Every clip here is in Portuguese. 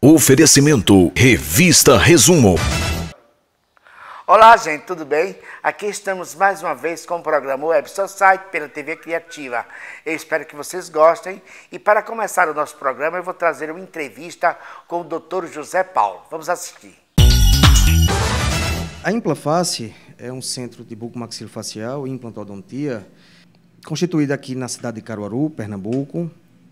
Oferecimento Revista Resumo. Olá, gente, tudo bem? Aqui estamos mais uma vez com o programa Web Society pela TV Criativa. Eu espero que vocês gostem e para começar o nosso programa eu vou trazer uma entrevista com o Dr. José Paulo. Vamos assistir. A Implaface é um centro de bucomaxilofacial e implantodontia constituído aqui na cidade de Caruaru, Pernambuco.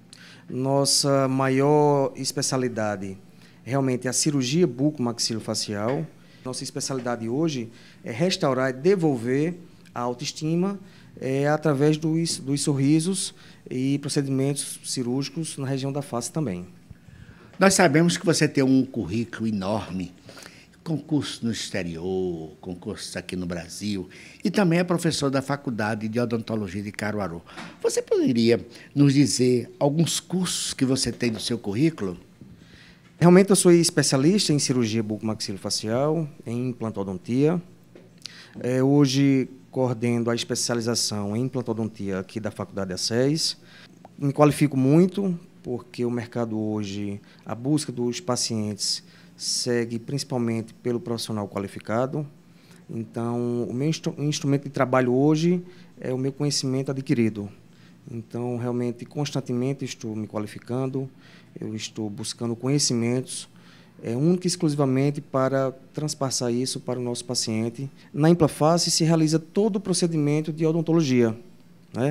Nossa maior especialidade realmente é a cirurgia bucomaxilofacial. Nossa especialidade hoje é restaurar e devolver a autoestima através dos sorrisos e procedimentos cirúrgicos na região da face também. Nós sabemos que você tem um currículo enorme, concursos no exterior, concursos aqui no Brasil, e também é professor da Faculdade de Odontologia de Caruaru. Você poderia nos dizer alguns cursos que você tem no seu currículo? Realmente eu sou especialista em cirurgia bucomaxilofacial, em implantodontia. Hoje coordeno a especialização em implantodontia aqui da Faculdade ACES. Me qualifico muito, porque o mercado hoje, a busca dos pacientes segue principalmente pelo profissional qualificado. Então, o meu instrumento de trabalho hoje é o meu conhecimento adquirido. Então, realmente, constantemente estou me qualificando, eu estou buscando conhecimentos, única e exclusivamente para transpassar isso para o nosso paciente. Na Implaface se realiza todo o procedimento de odontologia, né?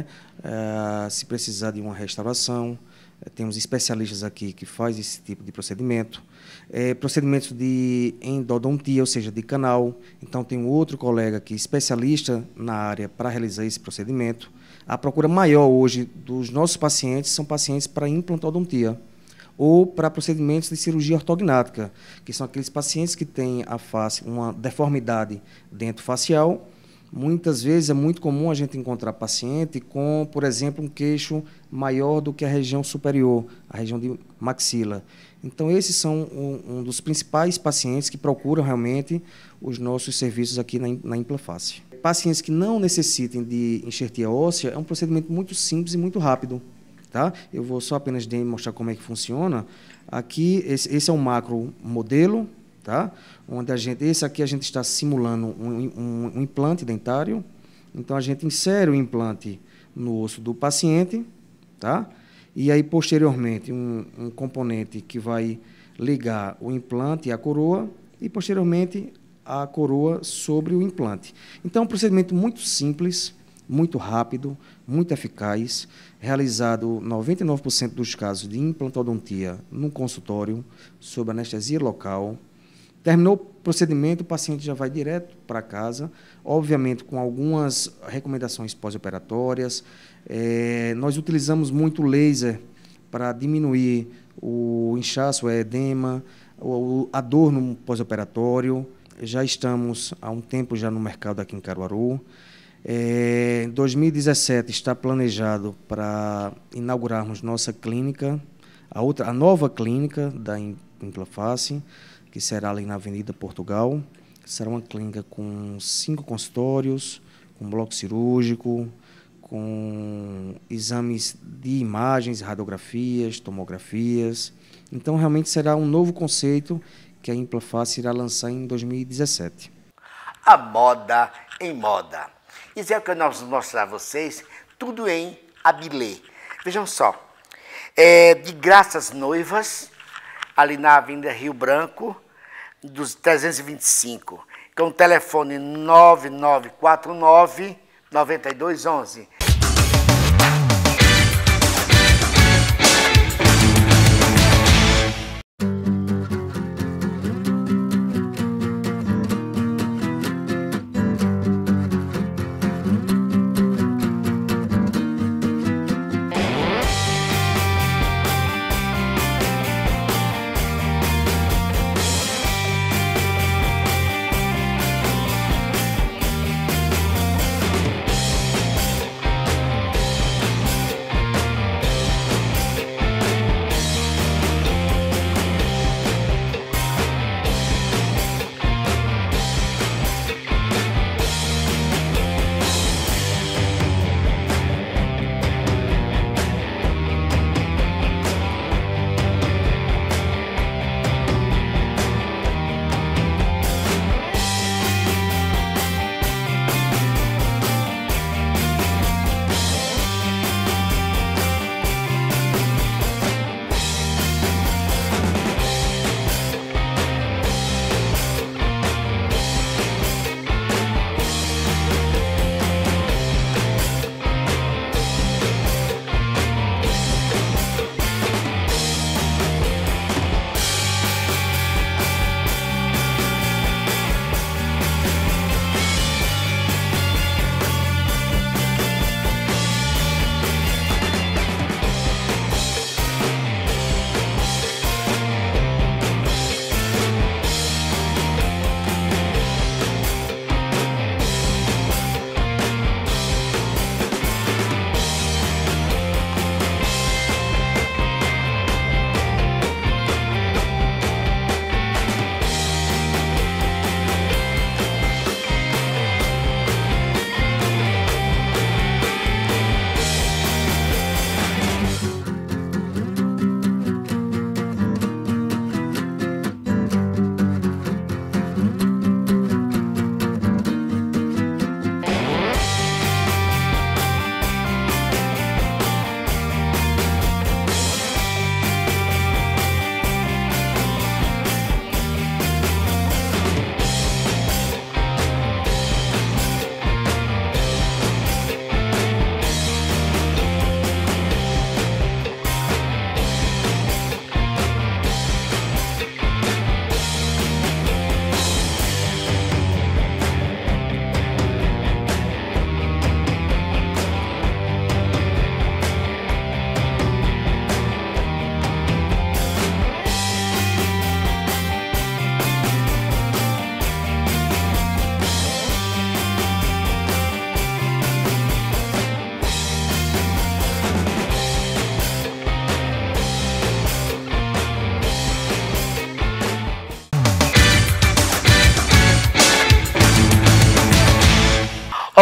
Se precisar de uma restauração, temos especialistas aqui que fazem esse tipo de procedimento. Procedimentos de endodontia, ou seja, de canal. Então, tem outro colega aqui, especialista na área, para realizar esse procedimento. A procura maior hoje dos nossos pacientes são pacientes para implantodontia ou para procedimentos de cirurgia ortognática, que são aqueles pacientes que têm a face, uma deformidade dentofacial. Muitas vezes é muito comum a gente encontrar paciente com, por exemplo, um queixo maior do que a região superior, a região de maxila. Então, esses são um dos principais pacientes que procuram realmente os nossos serviços aqui na Implaface. Pacientes que não necessitem de enxertia óssea é um procedimento muito simples e muito rápido. Tá? Eu vou só apenas mostrar como é que funciona. Aqui, esse é um macro modelo, tá? Onde esse aqui a gente está simulando um implante dentário. Então, a gente insere o implante no osso do paciente, tá? E aí, posteriormente, um componente que vai ligar o implante à coroa e, posteriormente, a coroa sobre o implante. Então, é um procedimento muito simples, muito rápido, muito eficaz, realizado 99% dos casos de implantodontia no consultório, sob anestesia local. Terminou o procedimento, o paciente já vai direto para casa, obviamente com algumas recomendações pós-operatórias. Nós utilizamos muito laser para diminuir o inchaço, o edema, a dor no pós-operatório. Já estamos há um tempo já no mercado aqui em Caruaru. Em 2017 está planejado para inaugurarmos nossa clínica, a nova clínica da Implaface, que será ali na Avenida Portugal. Será uma clínica com 5 consultórios, com bloco cirúrgico, com exames de imagens, radiografias, tomografias. Então, realmente será um novo conceito que a Implaface irá lançar em 2017. A moda em moda. Isso é o que nós vamos mostrar a vocês, tudo em Abilé. Vejam só, de Graças Noivas, ali na Avenida Rio Branco, dos 325, com o telefone 9949-9211.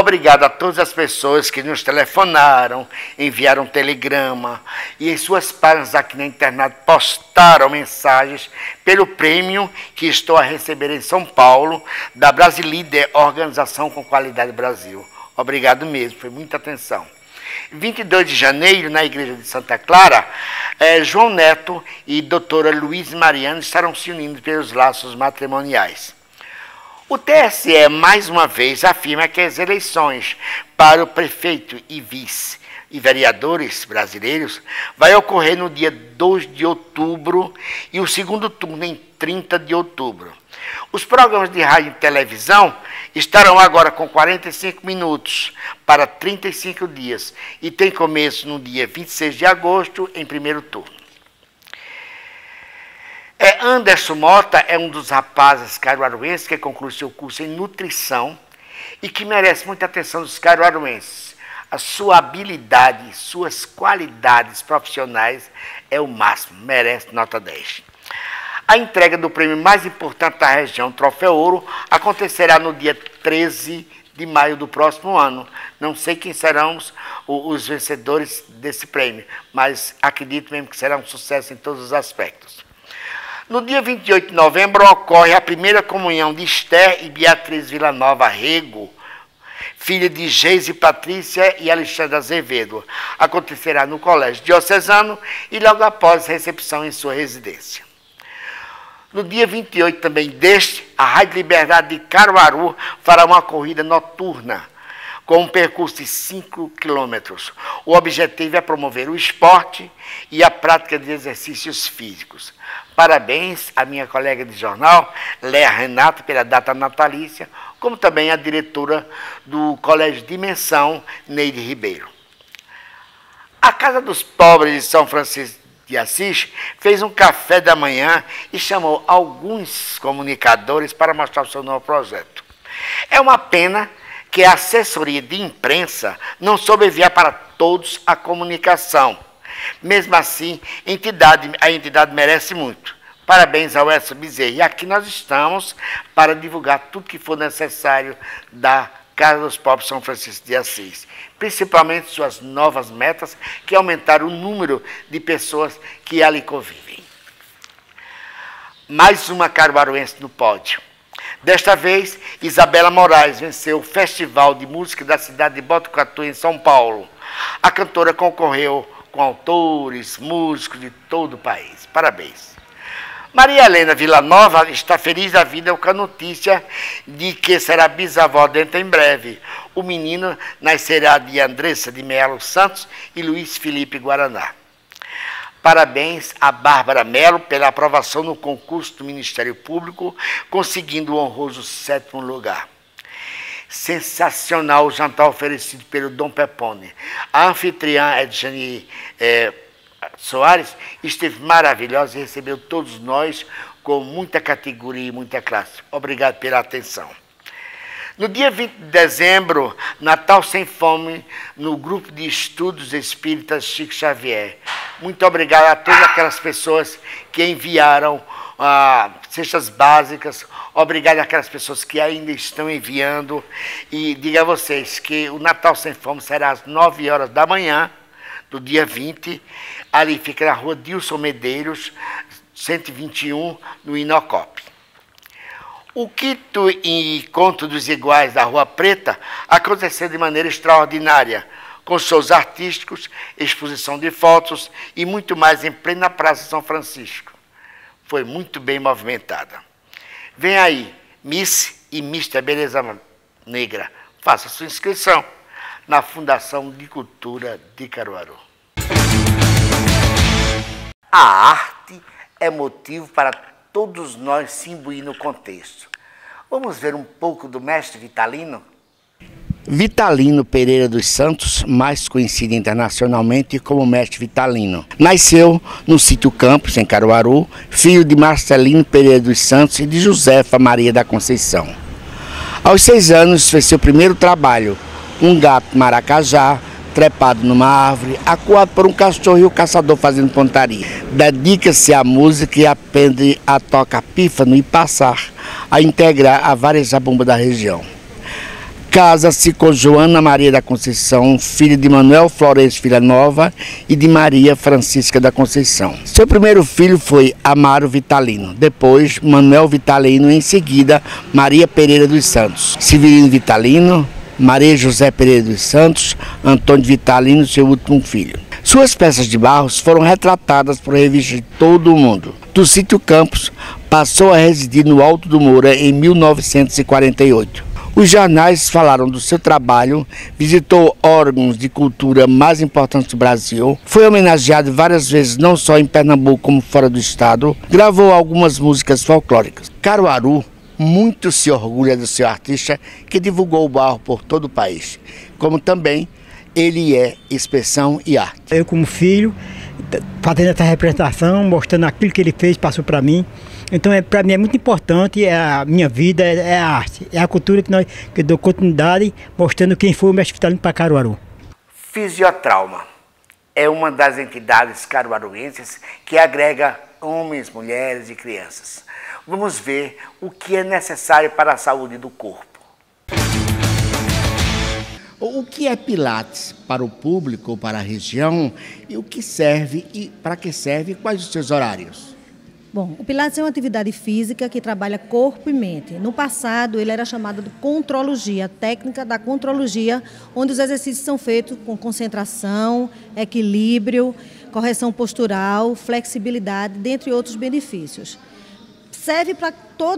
Obrigado a todas as pessoas que nos telefonaram, enviaram telegrama e em suas páginas aqui na internet postaram mensagens pelo prêmio que estou a receber em São Paulo da Brasilíder, Organização com Qualidade Brasil. Obrigado mesmo, foi muita atenção. 22 de janeiro, na Igreja de Santa Clara, João Neto e doutora Luiz Mariano estarão se unindo pelos laços matrimoniais. O TSE, mais uma vez, afirma que as eleições para o prefeito e vice e vereadores brasileiros vai ocorrer no dia 2 de outubro e o segundo turno em 30 de outubro. Os programas de rádio e televisão estarão agora com 45 minutos para 35 dias e tem começo no dia 26 de agosto, em primeiro turno. Anderson Mota é um dos rapazes caruaruenses que conclui seu curso em nutrição e que merece muita atenção dos caruaruenses. A sua habilidade, suas qualidades profissionais é o máximo, merece nota 10. A entrega do prêmio mais importante da região, Troféu Ouro, acontecerá no dia 13 de maio do próximo ano. Não sei quem serão os vencedores desse prêmio, mas acredito mesmo que será um sucesso em todos os aspectos. No dia 28 de novembro ocorre a primeira comunhão de Esther e Beatriz Villanova Rego, filha de Geise Patrícia e Alexandre Azevedo. Acontecerá no Colégio Diocesano e logo após recepção em sua residência. No dia 28 também a Rádio Liberdade de Caruaru fará uma corrida noturna com um percurso de 5 quilômetros. O objetivo é promover o esporte e a prática de exercícios físicos. Parabéns à minha colega de jornal, Léa Renata, pela data natalícia, como também à diretora do Colégio Dimensão, Neide Ribeiro. A Casa dos Pobres de São Francisco de Assis fez um café da manhã e chamou alguns comunicadores para mostrar o seu novo projeto. É uma pena que a assessoria de imprensa não soube enviar para todos a comunicação. Mesmo assim, a entidade merece muito. Parabéns ao Edson Bezerra. E aqui nós estamos para divulgar tudo que for necessário da Casa dos Pobres São Francisco de Assis. Principalmente suas novas metas, que aumentaram o número de pessoas que ali convivem. Mais uma caruaruense no pódio. Desta vez, Isabela Moraes venceu o Festival de Música da cidade de Botucatu, em São Paulo. A cantora concorreu com autores, músicos de todo o país. Parabéns. Maria Helena Villanova está feliz da vida com a notícia de que será bisavó dentro em breve. O menino nascerá de Andressa de Melo Santos e Luiz Felipe Guaraná. Parabéns a Bárbara Melo pela aprovação no concurso do Ministério Público, conseguindo o honroso 7º lugar. Sensacional o jantar oferecido pelo Dom Pepone. A anfitriã Edjane Soares esteve maravilhosa e recebeu todos nós com muita categoria e muita classe. Obrigado pela atenção. No dia 20 de dezembro, Natal Sem Fome, no Grupo de Estudos Espíritas Chico Xavier. Muito obrigado a todas aquelas pessoas que enviaram cestas básicas. Obrigado àquelas pessoas que ainda estão enviando. E digo a vocês que o Natal Sem Fome será às 9 horas da manhã, do dia 20. Ali fica na rua Dilson Medeiros, 121, no Inocop. O quinto encontro dos iguais da Rua Preta aconteceu de maneira extraordinária, com shows artísticos, exposição de fotos e muito mais em plena Praça São Francisco. Foi muito bem movimentada. Vem aí, Miss e Mister Beleza Negra. Faça sua inscrição na Fundação de Cultura de Caruaru. A arte é motivo para todos nós se imbuir no contexto. Vamos ver um pouco do mestre Vitalino? Vitalino Pereira dos Santos, mais conhecido internacionalmente como mestre Vitalino. Nasceu no sítio Campos, em Caruaru, filho de Marcelino Pereira dos Santos e de Josefa Maria da Conceição. Aos 6 anos fez seu primeiro trabalho, um gato maracajá, trepado numa árvore, acuado por um cachorro e o caçador fazendo pontaria. Dedica-se à música e aprende a tocar pífano e passar a integrar a várias zabumbas da região. casa-se com Joana Maria da Conceição, filha de Manuel Florencio Filha Nova e de Maria Francisca da Conceição. Seu primeiro filho foi Amaro Vitalino, depois Manuel Vitalino e em seguida Maria Pereira dos Santos, Severino Vitalino, Maria José Pereira dos Santos, Antônio Vitalino, seu último filho. Suas peças de barros foram retratadas por revistas de todo o mundo. Do sítio Campos, passou a residir no Alto do Moura em 1948. Os jornais falaram do seu trabalho, visitou órgãos de cultura mais importantes do Brasil, foi homenageado várias vezes não só em Pernambuco como fora do estado, gravou algumas músicas folclóricas. Caruaru muito se orgulha do seu artista que divulgou o barro por todo o país, como também ele é expressão e arte. Eu como filho, fazendo essa representação, mostrando aquilo que ele fez, passou para mim. Então, para mim é muito importante, a minha vida é a arte, é a cultura que eu dou continuidade, mostrando quem foi o mestre Vitalino para Caruaru. Fisiotrauma é uma das entidades caruaruenses que agrega homens, mulheres e crianças. Vamos ver o que é necessário para a saúde do corpo. O que é Pilates para o público ou para a região e o que serve e para que serve e quais os seus horários? Bom, o Pilates é uma atividade física que trabalha corpo e mente. No passado, ele era chamado de contrologia, técnica da contrologia, onde os exercícios são feitos com concentração, equilíbrio, correção postural, flexibilidade, dentre outros benefícios. Serve para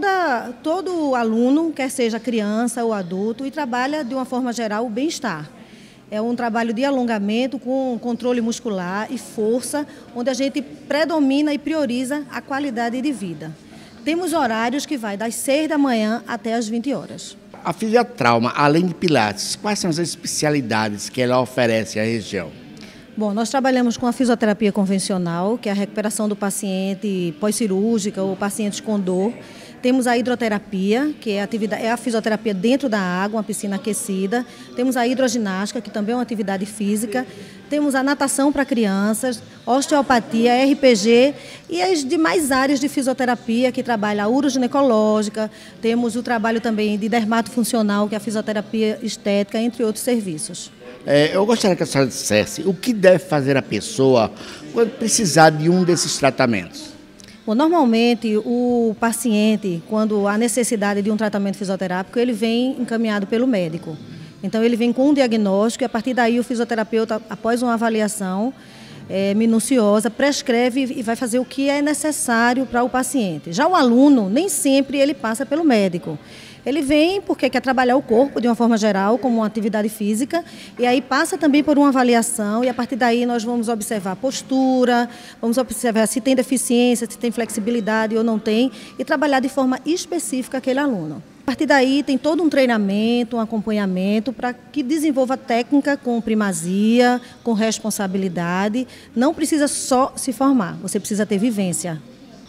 todo aluno, quer seja criança ou adulto, e trabalha, de uma forma geral, o bem-estar. É um trabalho de alongamento com controle muscular e força, onde a gente predomina e prioriza a qualidade de vida. Temos horários que vai das 6 da manhã até as 20 horas. A Fisiotrauma, além de Pilates, quais são as especialidades que ela oferece à região? Bom, nós trabalhamos com a fisioterapia convencional, que é a recuperação do paciente pós-cirúrgica ou pacientes com dor. Temos a hidroterapia, que é a fisioterapia dentro da água, uma piscina aquecida. Temos a hidroginástica, que também é uma atividade física. Temos a natação para crianças, osteopatia, RPG e as demais áreas de fisioterapia, que trabalha a uroginecológica. Temos o trabalho também de dermatofuncional, que é a fisioterapia estética, entre outros serviços. Eu gostaria que a senhora dissesse o que deve fazer a pessoa quando precisar de um desses tratamentos. Bom, normalmente, o paciente, quando há necessidade de um tratamento fisioterápico, ele vem encaminhado pelo médico. Então, ele vem com um diagnóstico e, a partir daí, o fisioterapeuta, após uma avaliação minuciosa, prescreve e vai fazer o que é necessário para o paciente. Já o aluno, nem sempre ele passa pelo médico. Ele vem porque quer trabalhar o corpo de uma forma geral, como uma atividade física, e aí passa também por uma avaliação, e a partir daí nós vamos observar a postura, vamos observar se tem deficiência, se tem flexibilidade ou não tem, e trabalhar de forma específica aquele aluno. A partir daí tem todo um treinamento, um acompanhamento para que desenvolva técnica com primazia, com responsabilidade. Não precisa só se formar, você precisa ter vivência.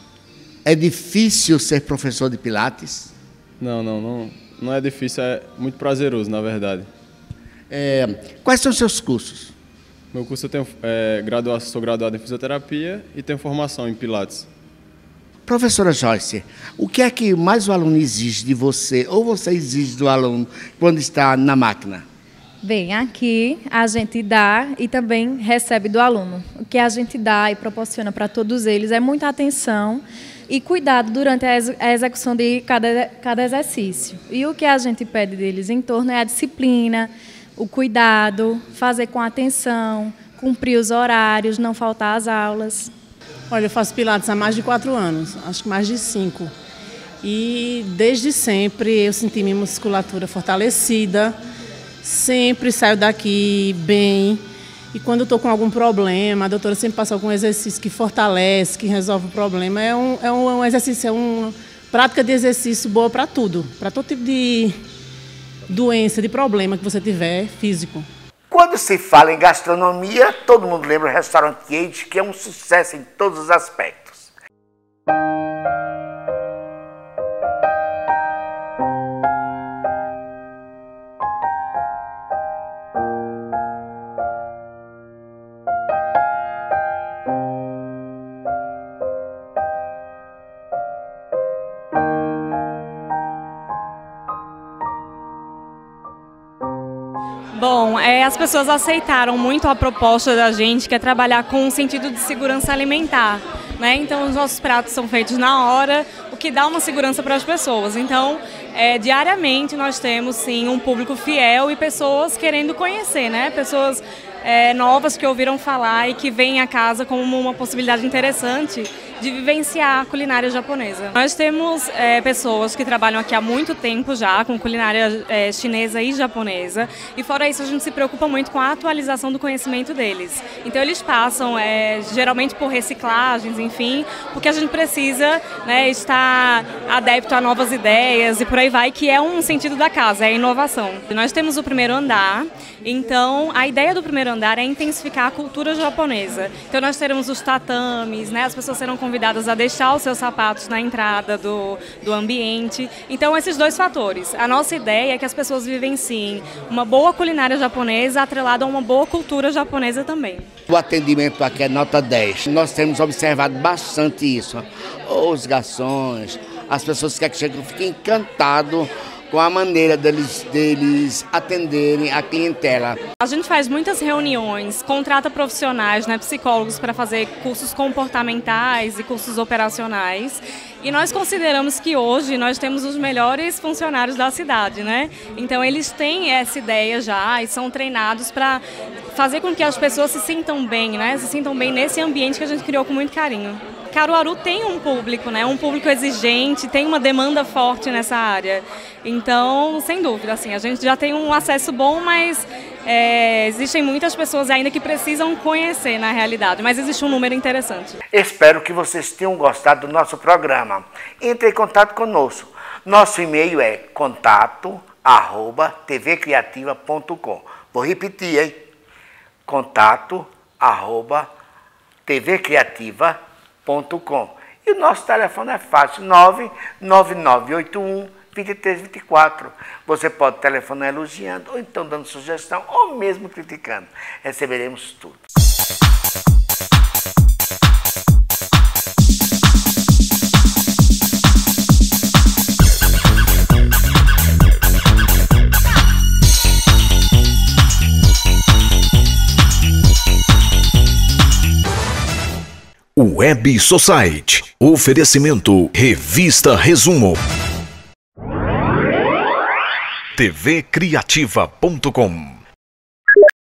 É difícil ser professor de Pilates? Não é difícil, é muito prazeroso, na verdade. Quais são os seus cursos? Meu curso eu tenho sou graduado em fisioterapia e tenho formação em Pilates. Professora Joyce, o que é que mais o aluno exige de você ou você exige do aluno quando está na máquina? Bem, aqui a gente dá e também recebe do aluno. O que a gente dá e proporciona para todos eles é muita atenção e cuidado durante a execução de cada exercício. E o que a gente pede deles em torno é a disciplina, o cuidado, fazer com atenção, cumprir os horários, não faltar às aulas. Olha, eu faço Pilates há mais de 4 anos, acho que mais de 5. E desde sempre eu senti minha musculatura fortalecida, sempre saio daqui bem. E quando eu estou com algum problema, a doutora sempre passa algum exercício que fortalece, que resolve o problema. É um exercício, é uma prática de exercício boa para tudo, para todo tipo de doença, de problema que você tiver físico. Quando se fala em gastronomia, todo mundo lembra do restaurante Cage, que é um sucesso em todos os aspectos. as pessoas aceitaram muito a proposta da gente, que é trabalhar com um sentido de segurança alimentar, né? Então, os nossos pratos são feitos na hora, o que dá uma segurança para as pessoas. Então, diariamente nós temos, sim, um público fiel e pessoas querendo conhecer, né? Pessoas novas que ouviram falar e que veem a casa como uma possibilidade interessante de vivenciar a culinária japonesa. Nós temos pessoas que trabalham aqui há muito tempo já com culinária chinesa e japonesa, e fora isso a gente se preocupa muito com a atualização do conhecimento deles. Então eles passam geralmente por reciclagens, enfim, porque a gente precisa, né, estar adepto a novas ideias e por aí vai, que é um sentido da casa, é a inovação. Nós temos o primeiro andar, então a ideia do primeiro andar é intensificar a cultura japonesa. Então nós teremos os tatames, né, as pessoas serão convidadas a deixar os seus sapatos na entrada do ambiente. Então, esses dois fatores. A nossa ideia é que as pessoas vivenciem uma boa culinária japonesa atrelada a uma boa cultura japonesa também. O atendimento aqui é nota 10. Nós temos observado bastante isso. Os garçons, as pessoas que chegam ficam encantados com a maneira deles atenderem a clientela. A gente faz muitas reuniões, contrata profissionais, né, psicólogos para fazer cursos comportamentais e cursos operacionais. E nós consideramos que hoje nós temos os melhores funcionários da cidade, né? Então eles têm essa ideia já e são treinados para fazer com que as pessoas se sintam bem, né? Se sintam bem nesse ambiente que a gente criou com muito carinho. Caruaru tem um público, né? Um público exigente, tem uma demanda forte nessa área. Então, sem dúvida, assim, a gente já tem um acesso bom, mas existem muitas pessoas ainda que precisam conhecer na realidade, mas existe um número interessante. Espero que vocês tenham gostado do nosso programa. Entre em contato conosco. Nosso e-mail é contato@tvcriativa.com. Vou repetir, hein? contato@tvcriativa.com. E o nosso telefone é fácil, 99981-2324. Você pode telefonar elogiando, ou então dando sugestão, ou mesmo criticando. Receberemos tudo. Web Society. Oferecimento Revista Resumo. tvcriativa.com